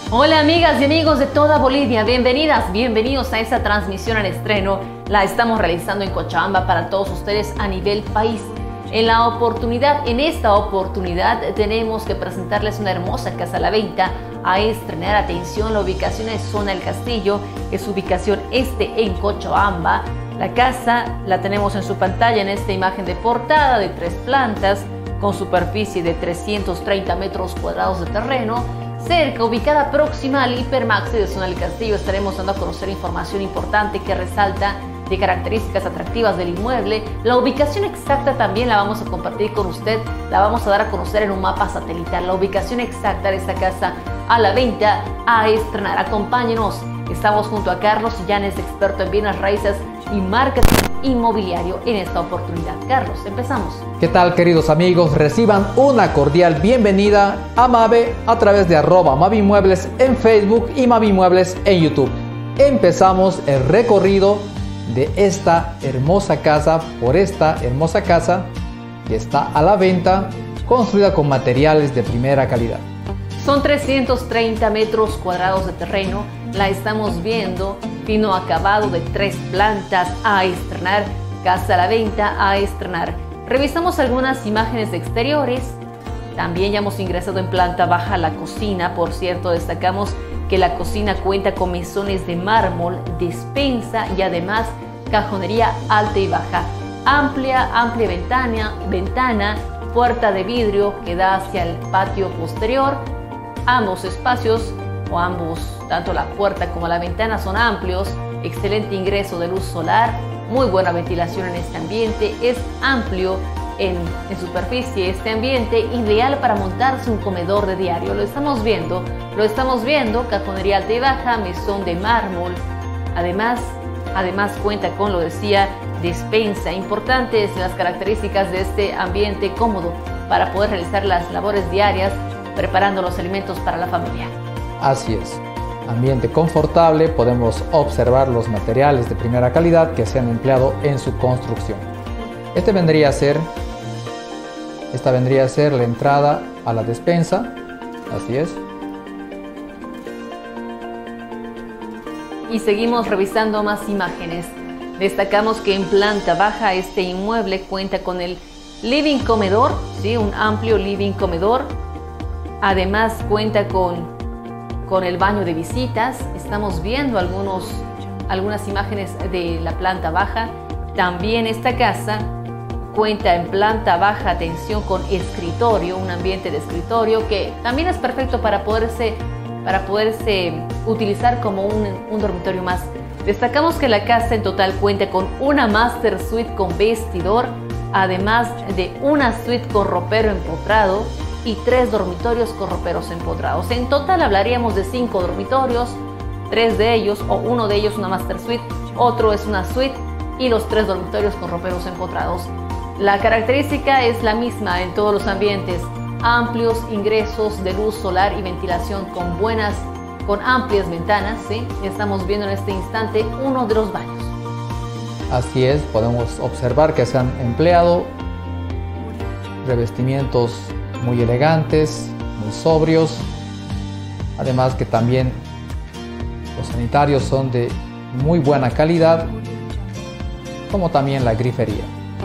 Hola amigas y amigos de toda Bolivia, bienvenidas, bienvenidos a esta transmisión al estreno. La estamos realizando en Cochabamba para todos ustedes a nivel país. En esta oportunidad tenemos que presentarles una hermosa casa a la venta a estrenar. Atención, la ubicación es Zona El Castillo, es ubicación este en Cochabamba. La casa la tenemos en su pantalla en esta imagen de portada de 3 plantas con superficie de 330 metros cuadrados de terreno. Cerca, ubicada próxima al Hipermaxi de Zona El Castillo, estaremos dando a conocer información importante que resalta de características atractivas del inmueble. La ubicación exacta también la vamos a compartir con usted, la vamos a dar a conocer en un mapa satelital. La ubicación exacta de esta casa a la venta, a estrenar. Acompáñenos, estamos junto a Carlos Llanes, experto en bienes raíces y marketing inmobiliario en esta oportunidad. Carlos, empezamos. ¿Qué tal, queridos amigos? Reciban una cordial bienvenida a Mave a través de @Mavinmuebles en Facebook y Mavinmuebles en YouTube. Empezamos el recorrido de esta hermosa casa, que está a la venta, construida con materiales de primera calidad. Son 330 metros cuadrados de terreno, la estamos viendo, fino acabado de 3 plantas a estrenar, casa a la venta a estrenar. Revisamos algunas imágenes exteriores, también ya hemos ingresado en planta baja a la cocina. Por cierto, destacamos que la cocina cuenta con mesones de mármol, despensa y además cajonería alta y baja. Amplia ventana, puerta de vidrio que da hacia el patio posterior. Ambos espacios, tanto la puerta como la ventana son amplios, excelente ingreso de luz solar, muy buena ventilación en este ambiente, es amplio en superficie este ambiente, ideal para montarse un comedor de diario. Lo estamos viendo, cajonería alta y baja, mesón de mármol, además cuenta con, lo decía, despensa. Importantes las características de este ambiente cómodo para poder realizar las labores diarias, preparando los alimentos para la familia. Así es, ambiente confortable, podemos observar los materiales de primera calidad que se han empleado en su construcción. Esta vendría a ser la entrada a la despensa, así es. Y seguimos revisando más imágenes. Destacamos que en planta baja este inmueble cuenta con el living comedor, ¿sí? Un amplio living comedor. Además cuenta con el baño de visitas. Estamos viendo algunas imágenes de la planta baja. También esta casa cuenta en planta baja, atención, con escritorio, un ambiente de escritorio que también es perfecto para poderse utilizar como un dormitorio más. Destacamos que la casa en total cuenta con una master suite con vestidor, además de una suite con ropero empotrado y 3 dormitorios con roperos empotrados. En total hablaríamos de 5 dormitorios, 3 de ellos o uno de ellos una master suite, otro es una suite y los 3 dormitorios con roperos empotrados. La característica es la misma en todos los ambientes, amplios ingresos de luz solar y ventilación con amplias ventanas, ¿sí? Estamos viendo en este instante uno de los baños. Así es, podemos observar que se han empleado revestimientos muy elegantes, muy sobrios, además que también los sanitarios son de muy buena calidad, como también la grifería.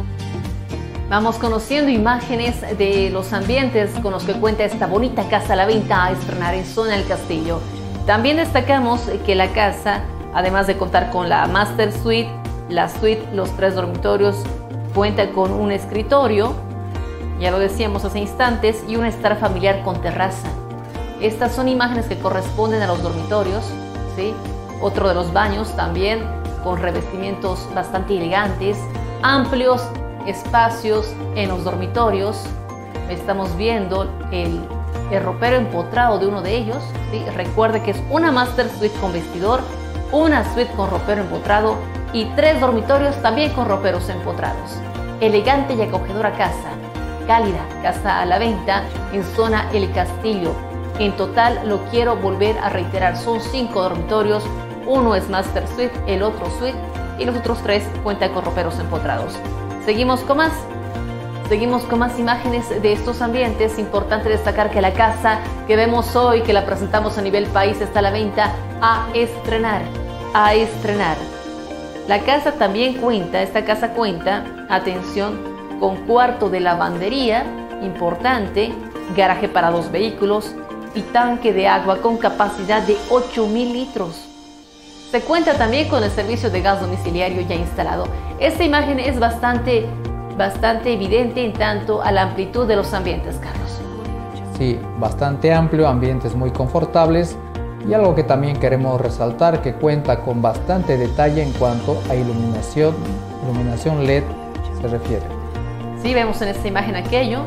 Vamos conociendo imágenes de los ambientes con los que cuenta esta bonita casa a la venta a estrenar en Zona El Castillo. También destacamos que la casa, además de contar con la master suite, la suite, los 3 dormitorios, cuenta con un escritorio, ya lo decíamos hace instantes, y un estar familiar con terraza. Estas son imágenes que corresponden a los dormitorios, ¿sí? Otro de los baños también con revestimientos bastante elegantes, amplios espacios en los dormitorios. Estamos viendo el ropero empotrado de uno de ellos, ¿sí? Recuerde que es una master suite con vestidor, una suite con ropero empotrado y 3 dormitorios también con roperos empotrados. Elegante y acogedora casa, cálida, casa a la venta en Zona El Castillo. En total, lo quiero volver a reiterar, son 5 dormitorios, uno es master suite, el otro suite y los otros 3 cuentan con roperos empotrados. Seguimos con más. Seguimos con más imágenes de estos ambientes. Importante destacar que la casa que vemos hoy, que la presentamos a nivel país, está a la venta a estrenar. A estrenar. La casa también cuenta, esta casa cuenta, atención, con cuarto de lavandería, importante, garaje para 2 vehículos y tanque de agua con capacidad de 8.000 litros. Se cuenta también con el servicio de gas domiciliario ya instalado. Esta imagen es bastante evidente en tanto a la amplitud de los ambientes, Carlos. Sí, bastante amplio, ambientes muy confortables y algo que también queremos resaltar, que cuenta con bastante detalle en cuanto a iluminación LED se refiere. Sí, vemos en esta imagen aquello.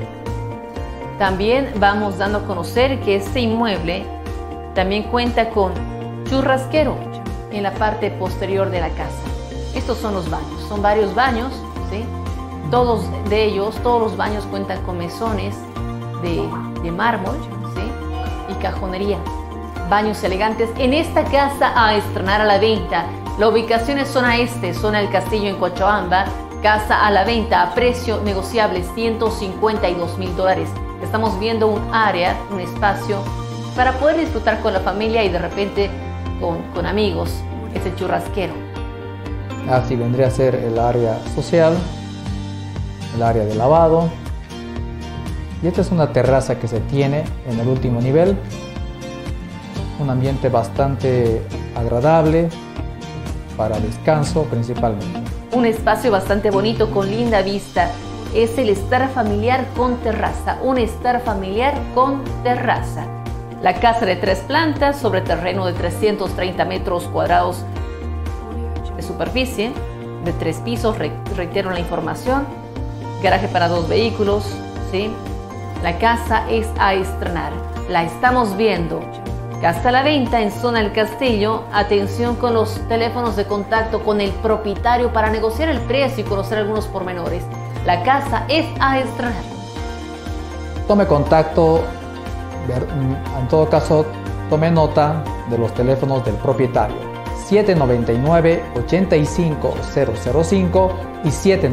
También vamos dando a conocer que este inmueble también cuenta con churrasquero en la parte posterior de la casa. Estos son los baños, son varios baños, ¿sí? Todos los baños cuentan con mesones de mármol, ¿sí? Y cajonería. Baños elegantes en esta casa a estrenar a la venta. La ubicación es zona este, zona del Castillo en Cochabamba. Casa a la venta a precio negociable, $152.000. Estamos viendo un área, un espacio para poder disfrutar con la familia y de repente con amigos, ese churrasquero. Así vendría a ser el área social, el área de lavado. Y esta es una terraza que se tiene en el último nivel. Un ambiente bastante agradable para descanso principalmente. Un espacio bastante bonito con linda vista. Es el estar familiar con terraza. Un estar familiar con terraza. La casa de 3 plantas sobre terreno de 330 metros cuadrados de superficie, de 3 pisos, reitero la información. Garaje para 2 vehículos, ¿sí? La casa es a estrenar. La estamos viendo. Casa a la venta en zona del Castillo. Atención con los teléfonos de contacto con el propietario para negociar el precio y conocer algunos pormenores. La casa es a estrenar. Tome contacto, en todo caso, tome nota de los teléfonos del propietario. 799-85005 y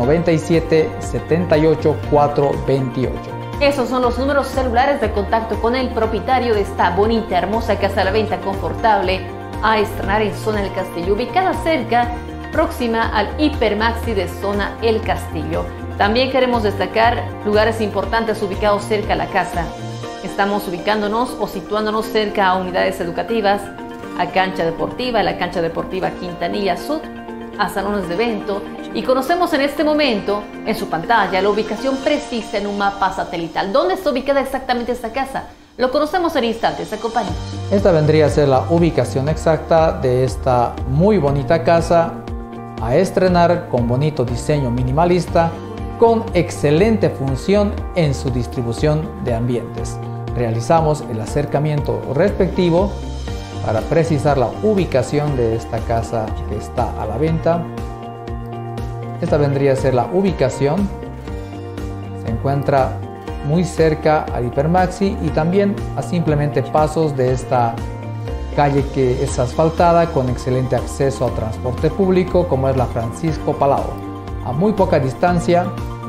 797-78428. Esos son los números celulares de contacto con el propietario de esta bonita, hermosa casa a la venta confortable a estrenar en zona del Castillo, ubicada cerca, próxima al Hipermaxi de zona El Castillo. También queremos destacar lugares importantes ubicados cerca a la casa. Estamos ubicándonos o situándonos cerca a unidades educativas, a cancha deportiva, la cancha deportiva Quintanilla Sud, a salones de evento, y conocemos en este momento en su pantalla la ubicación precisa en un mapa satelital. ¿Dónde está ubicada exactamente esta casa? Lo conocemos en instantes, acompáñenos. Esta vendría a ser la ubicación exacta de esta muy bonita casa a estrenar, con bonito diseño minimalista, con excelente función en su distribución de ambientes. Realizamos el acercamiento respectivo para precisar la ubicación de esta casa que está a la venta. Esta vendría a ser la ubicación. Se encuentra muy cerca al Hipermaxi y también a simplemente pasos de esta calle que es asfaltada con excelente acceso a transporte público, como es la Francisco Palau. A muy poca distancia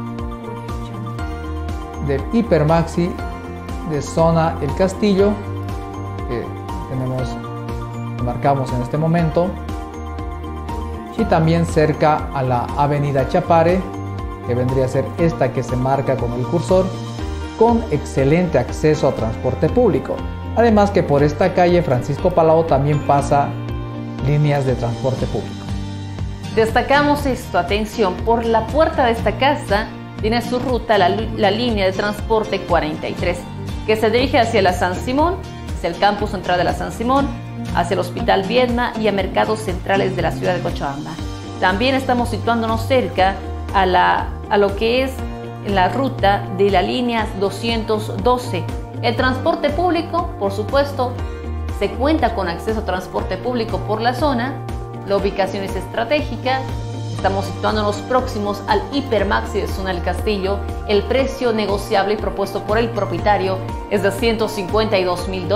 del Hipermaxi de zona El Castillo, que marcamos en este momento, y también cerca a la avenida Chapare, que vendría a ser esta que se marca con el cursor, con excelente acceso a transporte público. Además que por esta calle Francisco Palau también pasa líneas de transporte público. Destacamos esto, atención, por la puerta de esta casa tiene su ruta la línea de transporte 43, que se dirige hacia la San Simón, hacia el campus central de la San Simón, hacia el Hospital Viedma y a mercados centrales de la ciudad de Cochabamba. También estamos situándonos cerca a lo que es la ruta de la línea 212. El transporte público, por supuesto, se cuenta con acceso a transporte público por la zona. La ubicación es estratégica. Estamos situándonos próximos al Hipermaxi de zona del Castillo. El precio negociable propuesto por el propietario es de $152.000.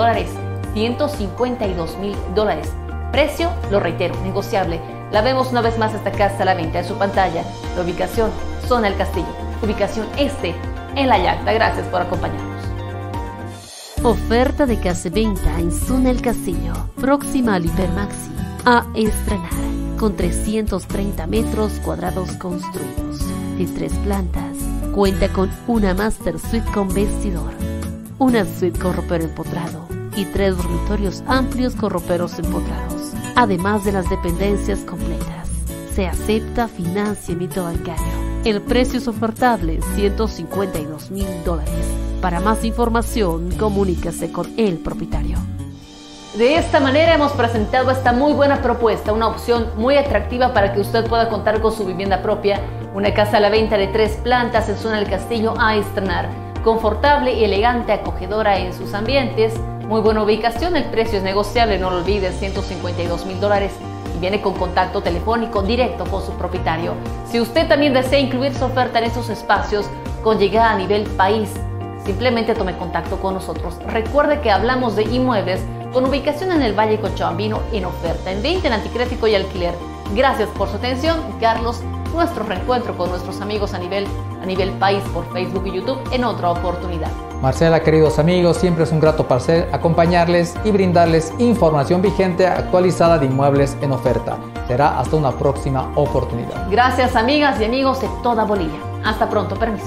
$152.000. Precio, lo reitero, negociable. La vemos una vez más esta casa a la venta en su pantalla. La ubicación, zona del Castillo. ubicación este en La Llacta. Gracias por acompañarnos. Oferta de casa venta en Zona El Castillo, próxima al Hipermaxi, a estrenar, con 330 metros cuadrados construidos, de 3 plantas. Cuenta con una master suite con vestidor, una suite con ropero empotrado y 3 dormitorios amplios con roperos empotrados, además de las dependencias completas. Se acepta financiamiento bancario. El precio es ofertable, $152,000. Para más información, comuníquese con el propietario. De esta manera hemos presentado esta muy buena propuesta, una opción muy atractiva para que usted pueda contar con su vivienda propia, una casa a la venta de 3 plantas en Zona del Castillo a estrenar, confortable y elegante, acogedora en sus ambientes, muy buena ubicación, el precio es negociable, no lo olvide, $152,000 y viene con contacto telefónico directo con su propietario. Si usted también desea incluir su oferta en esos espacios con llegada a nivel país, simplemente tome contacto con nosotros. Recuerde que hablamos de inmuebles con ubicación en el Valle Cochabambino en oferta, en venta, en anticrético y alquiler. Gracias por su atención, Carlos. Nuestro reencuentro con nuestros amigos a nivel país por Facebook y YouTube en otra oportunidad. Marcela, queridos amigos, siempre es un grato placer acompañarles y brindarles información vigente actualizada de inmuebles en oferta. Será hasta una próxima oportunidad. Gracias, amigas y amigos de toda Bolivia. Hasta pronto, permiso.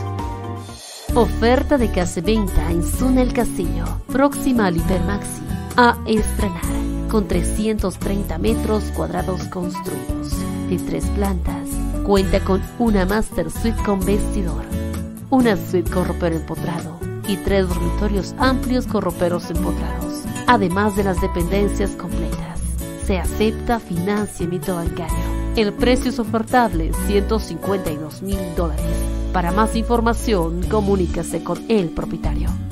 Oferta de casa venta en Zona El Castillo, próxima al Hipermaxi, a estrenar, con 330 metros cuadrados construidos, de 3 plantas. Cuenta con una master suite con vestidor, una suite con ropero empotrado y 3 dormitorios amplios con roperos empotrados, además de las dependencias completas. Se acepta financiamiento bancario. El precio es ofertable, $152,000. Para más información, comuníquese con el propietario.